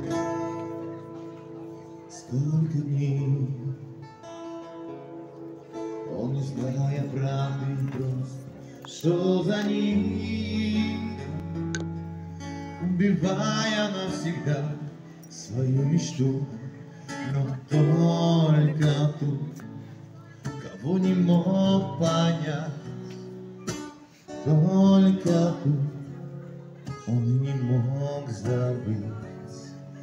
Сколько дней он, не зная правды, просто шел за ним, убивая навсегда свою мечту. Но только ту, кого не мог понять, только ту он и не мог забыть.